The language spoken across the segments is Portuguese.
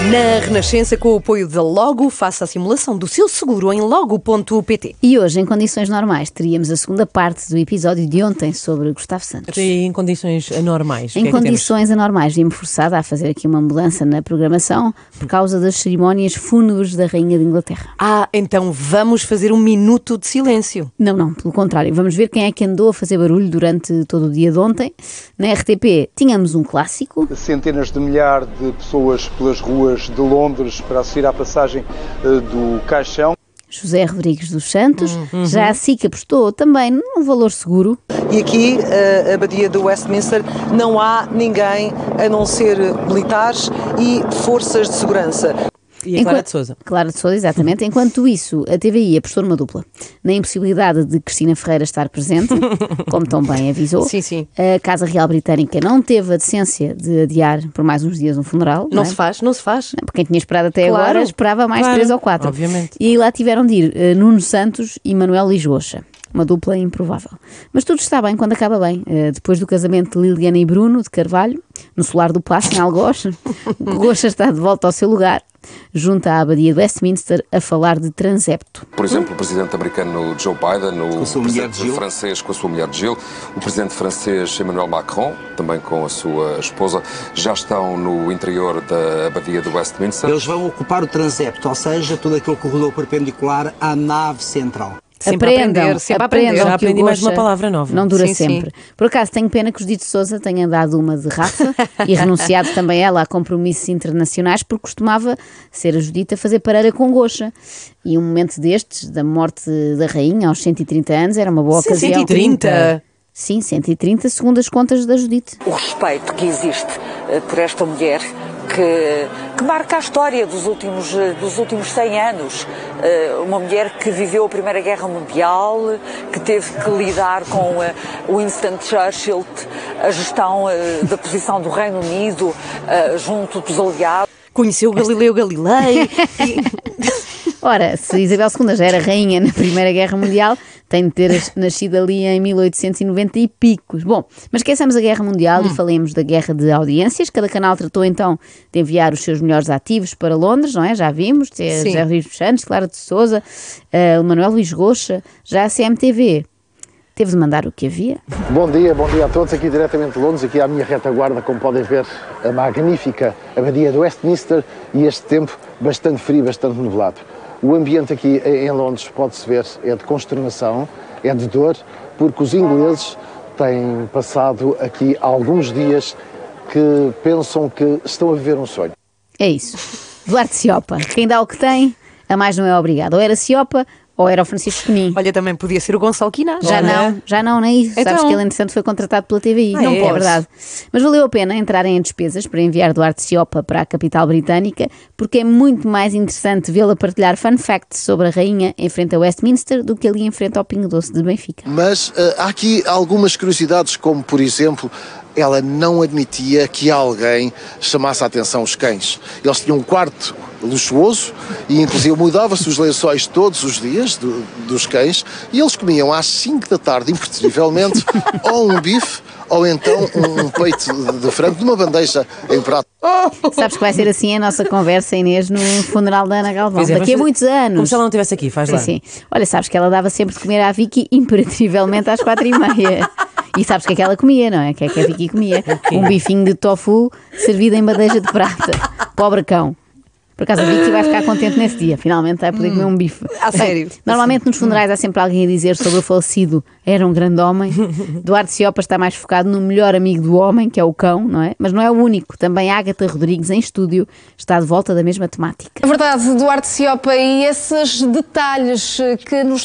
Na Renascença, com o apoio da Logo, faça a simulação do seu seguro em logo.pt. E hoje, em condições normais, teríamos a segunda parte do episódio de ontem sobre Gustavo Santos. E em condições anormais? Em condições anormais, vi-me forçada a fazer aqui uma mudança na programação por causa das cerimónias fúnebres da Rainha de Inglaterra. Então vamos fazer um minuto de silêncio. Não, pelo contrário. Vamos ver quem é que andou a fazer barulho durante todo o dia de ontem. Na RTP tínhamos um clássico. Centenas de milhares de pessoas pelas ruas de Londres para assistir à passagem do caixão. José Rodrigues dos Santos. Já a SIC apostou também num valor seguro. E aqui, a Abadia de Westminster, não há ninguém a não ser militares e forças de segurança. E a Clara de Sousa. Clara de Sousa, exatamente. Enquanto isso, a TVI apostou numa dupla. Na impossibilidade de Cristina Ferreira estar presente, como tão bem avisou. Sim. A Casa Real Britânica não teve a decência de adiar por mais uns dias um funeral. Não se faz. Porque quem tinha esperado até agora esperava mais 3 ou 4. Obviamente. E lá tiveram de ir Nuno Santos e Manuel Lisbocha. Uma dupla improvável. Mas tudo está bem quando acaba bem. Depois do casamento de Liliana e Bruno de Carvalho, no solar do Paço, em Algoz, o Gocha está de volta ao seu lugar, junto à Abadia de Westminster, a falar de transepto. Por exemplo, o presidente americano Joe Biden, o presidente francês com a sua mulher Jill, o presidente francês Emmanuel Macron, também com a sua esposa, já estão no interior da Abadia de Westminster. Eles vão ocupar o transepto, ou seja, todo aquele corredor perpendicular à nave central. Sempre aprender. Já aprendi mais uma palavra nova. Não dura sempre. Por acaso, tenho pena que o Judite Sousa tenha dado uma de Rafa e renunciado também ela a compromissos internacionais, porque costumava ser a Judite a fazer pareira com Gocha. E um momento destes, da morte da rainha aos 130 anos, era uma boa ocasião. 130? Sim, 130, segundo as contas da Judite. O respeito que existe por esta mulher, que marca a história dos últimos 100 anos. Uma mulher que viveu a Primeira Guerra Mundial, que teve que lidar com Winston Churchill, a gestão da posição do Reino Unido junto dos aliados. Conheceu Galileu Galilei. Ora, se Isabel II já era rainha na Primeira Guerra Mundial, tem de ter nascido ali em 1890 e picos. Bom, mas esqueçamos a Guerra Mundial e falemos da guerra de audiências. Cada canal tratou então de enviar os seus melhores ativos para Londres, não é? Já vimos, José Rodrigues dos Santos, Clara de Sousa, Manuel Luís Gocha, já a CMTV teve de mandar o que havia. Bom dia a todos, aqui diretamente de Londres, aqui à minha retaguarda, como podem ver, a magnífica Abadia de Westminster e este tempo bastante frio, bastante nublado. O ambiente aqui em Londres, pode-se ver, é de consternação, é de dor, porque os ingleses têm passado aqui alguns dias que pensam que estão a viver um sonho. É isso. Duarte Ciopa, quem dá o que tem, a mais não é obrigado. Ou era Ciopa, ou era o Francisco Penin. Olha, também podia ser o Gonçalo Quinás. Já não, nem isso. Então... Sabes que ele, entretanto, foi contratado pela TVI. Não é verdade. Mas valeu a pena entrarem em despesas para enviar Duarte Ciopa para a capital britânica, porque é muito mais interessante vê-la partilhar fun facts sobre a rainha em frente a Westminster do que ali em frente ao Pingo Doce de Benfica. Mas há aqui algumas curiosidades, como, por exemplo, ela não admitia que alguém chamasse a atenção os cães. Eles tinham um quarto luxuoso e inclusive mudava-se os lençóis todos os dias dos cães e eles comiam às 5 da tarde, imperceptivelmente, ou um bife ou então um peito de frango numa bandeja em prato. Sabes que vai ser assim a nossa conversa, Inês, no funeral da Ana Galvão. Daqui a muitos anos. Como se ela não estivesse aqui, faz lá. Sim. Olha, sabes que ela dava sempre de comer à Vicky imperativamente às 4h30. E sabes o que é que ela comia, não é? O que é que a Vicky comia? Um bifinho de tofu servido em bandeja de prata. Pobre cão. Por acaso a Vicky vai ficar contente nesse dia. Finalmente vai poder comer um bife. A sério? Normalmente nos funerais há sempre alguém a dizer sobre o falecido era um grande homem. Duarte Ciopa está mais focado no melhor amigo do homem, que é o cão, não é? Mas não é o único. Também Ágata Rodrigues, em estúdio, está de volta da mesma temática. É verdade, Duarte Ciopa, e esses detalhes que nos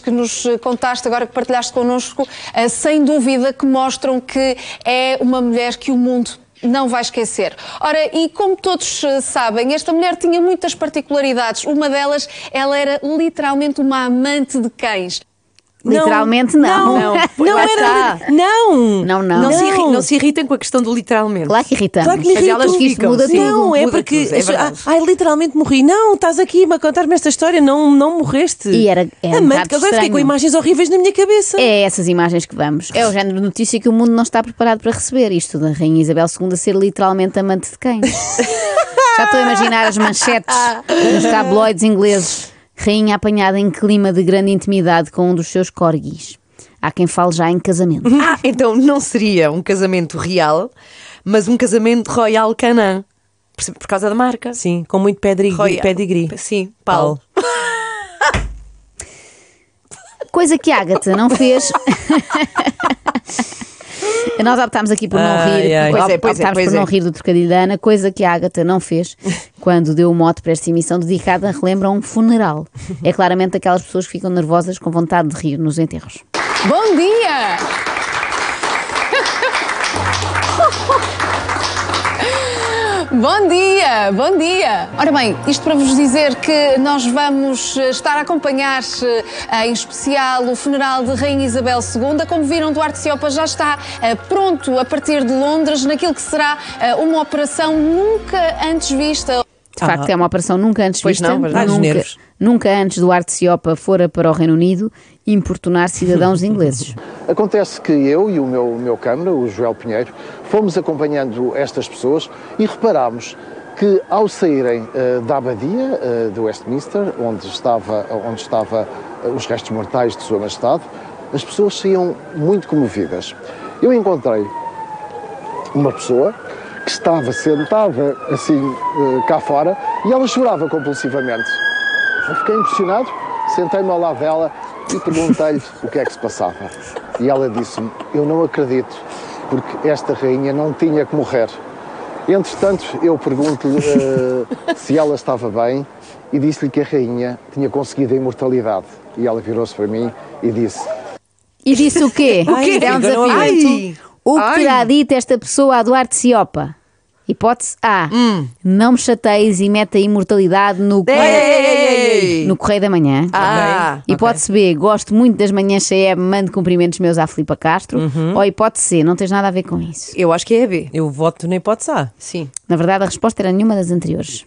contaste agora, que partilhaste connosco, sem dúvida que mostram que é uma mulher que o mundo não vai esquecer. Ora, e como todos sabem, esta mulher tinha muitas particularidades. Uma delas, ela era literalmente uma amante de cães. Literalmente não. Não era. Não se irritem com a questão do literalmente. Claro que irritamos. Claro que me Mas elas irritam. que isto muda tudo. Não, é Muda porque. tudo, é verdade. Ai, literalmente morri. Não, estás aqui a contar-me esta história, não morreste. E era um Amante, bocado que agora fiquei estranho. com imagens horríveis na minha cabeça. É essas imagens que vamos. É o género de notícia que o mundo não está preparado para receber. Isto da Rainha Isabel II ser literalmente amante de cães. Já estou a imaginar as manchetes nos tabloides ingleses. Rainha apanhada em clima de grande intimidade com um dos seus corgis. Há quem fale já em casamento. Então não seria um casamento real, mas um casamento Royal Canin. Por causa da marca. Sim, com muito pedigree. Sim, Paulo. Coisa que a Ágata não fez. Nós optámos aqui por não rir. Optámos por não rir do trocadilho da Ana, coisa que a Ágata não fez quando deu o mote para esta emissão dedicada, relembra um funeral. É claramente aquelas pessoas que ficam nervosas com vontade de rir nos enterros. Bom dia! Bom dia, bom dia! Ora bem, isto para vos dizer que nós vamos estar a acompanhar em especial o funeral de Rainha Isabel II. Como viram, Duarte Siopa já está pronto a partir de Londres naquilo que será uma operação nunca antes vista. De facto, é uma operação nunca antes vista. Nunca antes Duarte Siopa fora para o Reino Unido importunar cidadãos ingleses. Acontece que eu e o meu câmara, o Joel Pinheiro, fomos acompanhando estas pessoas e reparámos que ao saírem da abadia de Westminster, onde estava os restos mortais de Sua Majestade, as pessoas saíam muito comovidas. Eu encontrei uma pessoa que estava sentada assim cá fora e ela chorava compulsivamente. Eu fiquei impressionado, sentei-me ao lado dela e perguntei-lhe o que é que se passava. E ela disse-me, eu não acredito, porque esta rainha não tinha que morrer. Entretanto, eu pergunto-lhe se ela estava bem e disse-lhe que a rainha tinha conseguido a imortalidade. E ela virou-se para mim e disse... E disse o quê? É um desafio. O que terá dito esta pessoa a Duarte Siopa? Hipótese A. Não me chateis e mete a imortalidade no Correio da Manhã. Hipótese B. Gosto muito das manhãs CE, mando cumprimentos meus à Filipa Castro. Ou hipótese C. Não tens nada a ver com isso. Eu acho que é a B. Eu voto na hipótese A. Sim. Na verdade, a resposta era nenhuma das anteriores.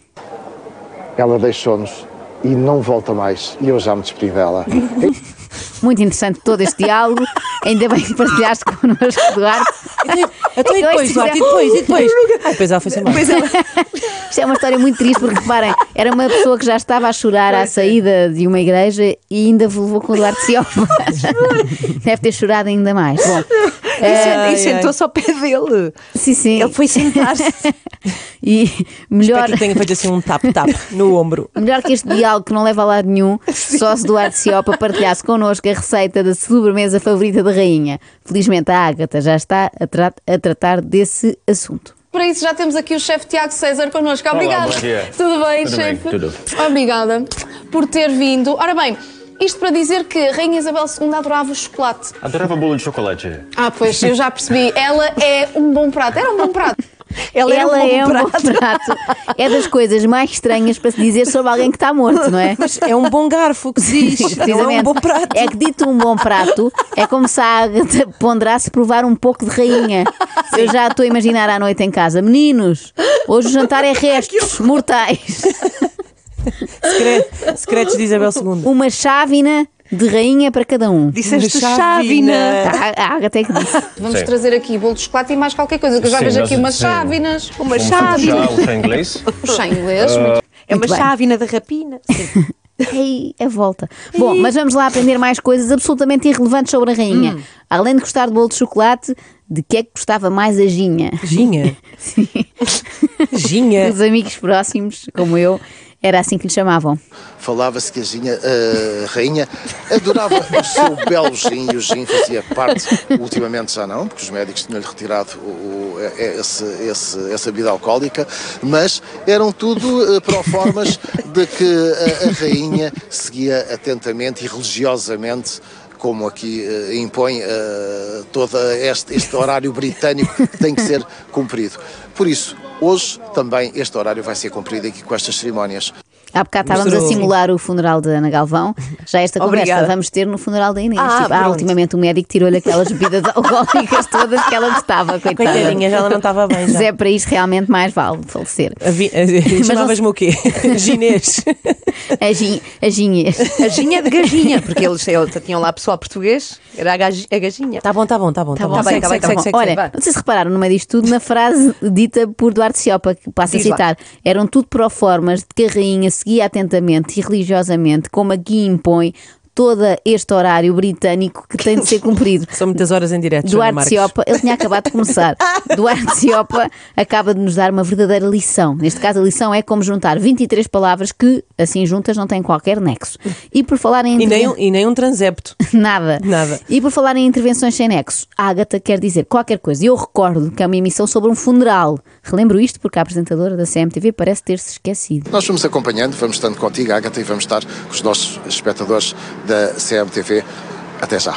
Ela deixou-nos e não volta mais. E eu já me despedi dela. Muito interessante todo este diálogo. Ainda bem que partilhaste connosco, Duarte. Então e depois, Duarte? E depois? Depois ela foi-se embora. Isto é uma história muito triste, porque reparem, era uma pessoa que já estava a chorar à saída de uma igreja e ainda levou com o Duarte Siopa. Deve ter chorado ainda mais. Bom, e sentou-se ao pé dele. Sim. Ele foi sentar-se. E melhor... Espero que tenha feito assim um tap-tap no ombro. Melhor que este diálogo que não leva a lado nenhum, só se Duarte Siopa partilhasse connosco a receita da sobremesa favorita da rainha. Felizmente a Ágata já está a tratar desse assunto. Para isso já temos aqui o chefe Tiago César connosco. Obrigada. Olá, bom dia. Tudo bem, Tudo chefe? bem, tudo. Obrigada por ter vindo. Ora bem, isto para dizer que a Rainha Isabel II adorava o chocolate. Adorava bolo de chocolate. Pois, eu já percebi. Ela é um bom prato. Era um bom prato. Ela é um bom prato. É das coisas mais estranhas para se dizer sobre alguém que está morto, não é? Mas é um bom garfo que se diz. Não é um bom prato. É que dito um bom prato, é como se a Ágata ponderasse provar um pouco de rainha. Eu já estou a imaginar à noite em casa. Meninos, hoje o jantar é restos mortais. Secretos de Isabel II. Uma chávena de rainha para cada um. Disseste chávena. A Ágata é que disse. Vamos trazer aqui bolo de chocolate e mais qualquer coisa, que eu já vejo aqui umas chávenas. Uma chávena. O chá inglês? O chá inglês. É uma chávena da rapina. Ei, a volta. Bom, mas vamos lá aprender mais coisas absolutamente irrelevantes sobre a rainha. Além de gostar de bolo de chocolate, de que é que gostava mais a Ginha? Ginha? Sim. Ginha? Os amigos próximos, como eu, era assim que lhe chamavam. Falava-se que a rainha adorava o seu belo gin, e o gin fazia parte, ultimamente já não, porque os médicos tinham-lhe retirado essa bebida alcoólica, mas eram tudo proformas de que a rainha seguia atentamente e religiosamente, como aqui impõe todo este horário britânico que tem que ser cumprido. Por isso, hoje também este horário vai ser cumprido aqui com estas cerimónias. Há bocado estávamos a simular o funeral de Ana Galvão. Já esta conversa vamos ter no funeral da Inês. Ultimamente o médico tirou-lhe aquelas bebidas alcoólicas todas que ela gostava, coitada. Coitadinha, já ela não estava bem. Mas é para isto realmente mais vale falecer. Chamavas-me o quê? Ginês. A Ginhês. A Ginha de Gajinha, porque eles tinham lá pessoal português, era a Gajinha. Tá bom. Segue. Olha, não sei se repararam no meio disto tudo na frase dita por Duarte Ciopa, que passo a citar: eram tudo proformas de que a rainha seguia atentamente e religiosamente, como aqui impõe todo este horário britânico que tem de ser cumprido. São muitas horas em direto. Duarte Ciopa, ele tinha acabado de começar. Duarte Ciopa acaba de nos dar uma verdadeira lição. Neste caso, a lição é como juntar 23 palavras que, assim juntas, não têm qualquer nexo. E por falar em e nem um transepto. Nada. E por falar em intervenções sem nexo, a Ágata quer dizer qualquer coisa. E eu recordo que é uma emissão sobre um funeral. Relembro isto porque a apresentadora da CMTV parece ter-se esquecido. Nós vamos acompanhando, vamos estando contigo, Ágata, e vamos estar com os nossos espectadores da CMTV. Até já.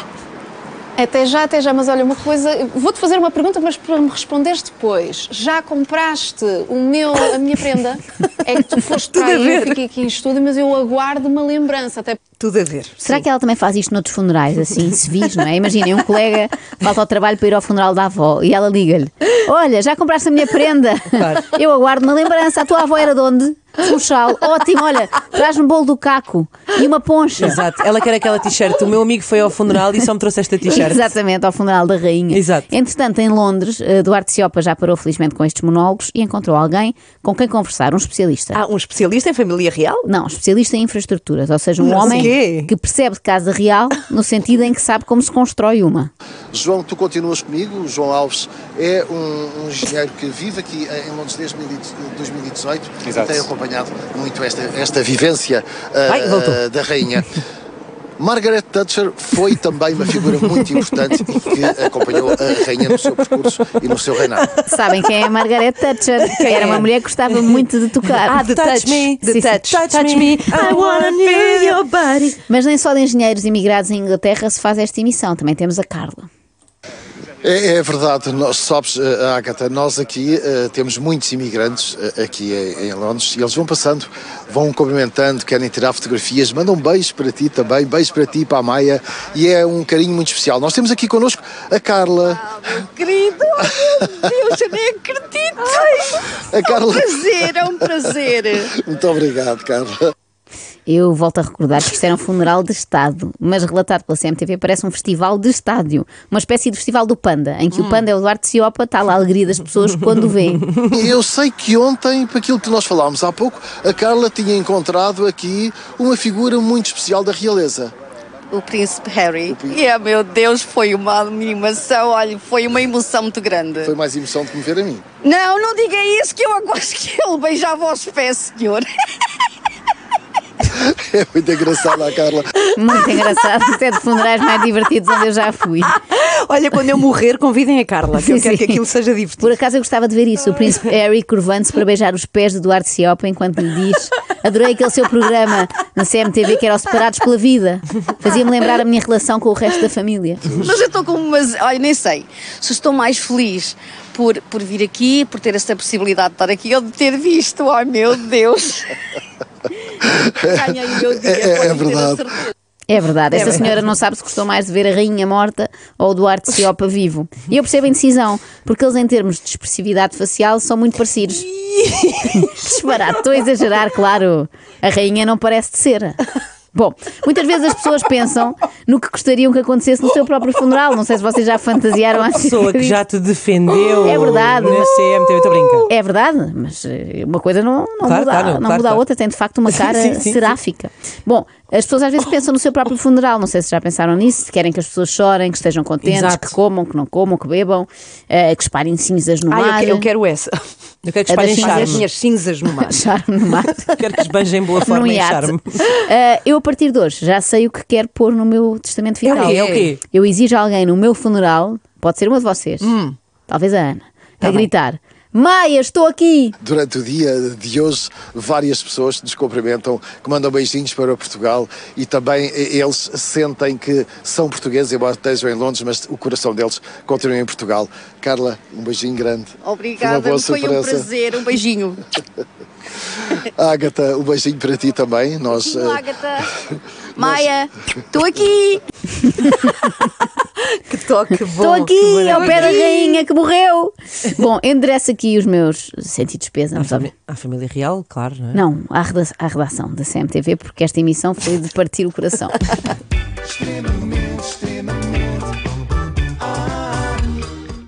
Até já, mas olha, uma coisa, vou-te fazer uma pergunta, mas para me responderes depois. Já compraste a minha prenda? É que tu foste para aí, eu fiquei aqui em estúdio, mas eu aguardo uma lembrança. Até... Tudo a ver. Será que ela também faz isto noutros funerais, assim, civis, não é? Imaginem, um colega falta ao trabalho para ir ao funeral da avó e ela liga-lhe: olha, já compraste a minha prenda? Claro. Eu aguardo uma lembrança. A tua avó era de onde? Funchal. Ótimo, olha, traz-me um bolo do caco e uma poncha. Exato, ela quer aquela t-shirt. O meu amigo foi ao funeral e só me trouxe esta t-shirt. Exatamente, ao funeral da rainha. Exato. Entretanto, em Londres, Duarte Ciopa já parou felizmente com estes monólogos e encontrou alguém com quem conversar, um especialista. Um especialista em família real? Não, um especialista em infraestruturas, ou seja, um homem que percebe de casa real no sentido em que sabe como se constrói uma. João, tu continuas comigo. O João Alves é um engenheiro que vive aqui em Londres desde 2018. Exato. Tem acompanhado muito esta vivência da rainha. Margaret Thatcher foi também uma figura muito importante e que acompanhou a rainha no seu percurso e no seu reinado. Sabem quem é a Margaret Thatcher? Era uma mulher que gostava muito de tocar. The Touch Me. Touch me. I wanna feel your body. Mas nem só de engenheiros imigrados em Inglaterra se faz esta emissão. Também temos a Carla. É verdade, sabes, Ágata, nós aqui temos muitos imigrantes aqui em Londres e eles vão passando, vão cumprimentando, querem tirar fotografias, mandam beijos para ti também, beijos para ti e para a Maia, e é um carinho muito especial. Nós temos aqui connosco a Carla. Meu querido, oh meu Deus, eu nem acredito. A Carla... É um prazer. Muito obrigado, Carla. Eu volto a recordar que isto era um funeral de Estado, mas relatado pela CMTV parece um festival de estádio, uma espécie de festival do Panda, em que o Panda é o Duarte Ciopa, está lá a alegria das pessoas quando o vêem. Eu sei que ontem, para aquilo que nós falámos há pouco, a Carla tinha encontrado aqui uma figura muito especial da realeza. O príncipe Harry. Meu Deus, foi uma animação, olha, foi uma emoção muito grande. Foi mais emoção do que me ver a mim. Não diga isso, que eu gosto que ele beijava aos pés, senhor. É muito engraçado a Carla. Muito engraçado. Isto é de funerais mais divertidos onde eu já fui. Olha, quando eu morrer, convidem a Carla, que eu quero que aquilo seja divertido. Por acaso eu gostava de ver isso. O príncipe Harry curvando-se para beijar os pés de Duarte Ciopa enquanto lhe diz: adorei aquele seu programa na CMTV que era o Separados pela Vida. Fazia-me lembrar a minha relação com o resto da família. Mas eu estou com umas... Olha, nem sei se estou mais feliz por vir aqui, por ter esta possibilidade de estar aqui ou de ter visto. Ai, meu Deus. Ganhei o meu dia. É verdade. É verdade, esta senhora não sabe se gostou mais de ver a rainha morta ou o Duarte Ciopa vivo. E eu percebo a indecisão, porque eles em termos de expressividade facial são muito parecidos. Disparado, estou a exagerar, claro. A rainha não parece de cera. Bom, muitas vezes as pessoas pensam no que gostariam que acontecesse no seu próprio funeral. Não sei se vocês já fantasiaram a pessoa que já te defendeu. É verdade. Na CMTV, estou a brincar. É verdade, mas uma coisa não muda a outra. Tem de facto uma cara seráfica. Bom, as pessoas às vezes pensam no seu próprio funeral. Não sei se já pensaram nisso. Se querem que as pessoas chorem, que estejam contentes, que comam, que não comam, que bebam, que espalhem cinzas no mar. Eu quero essa. Eu quero que espalhem charme. As minhas cinzas no mar. Charme no mar. Quero que esbanjem boa forma e charme. Eu, a partir de hoje, já sei o que quero pôr no meu testamento vital. É o quê? Eu exijo a alguém no meu funeral, pode ser uma de vocês, talvez a Ana, a gritar: Maia, estou aqui! Durante o dia de hoje, várias pessoas nos cumprimentam, que mandam beijinhos para Portugal e também eles sentem que são portugueses, embora estejam em Londres, mas o coração deles continua em Portugal. Carla, um beijinho grande. Obrigada, foi um prazer. Um beijinho. Ágata, um beijinho para ti também. Nós, Ágata. Maia, estou aqui! Que toque bom! Estou aqui, ao pé da rainha que morreu! Bom, endereço aqui os meus sentidos pêsames. À família real, claro, não é? Não, à redação da CMTV, porque esta emissão foi de partir o coração. Extremamente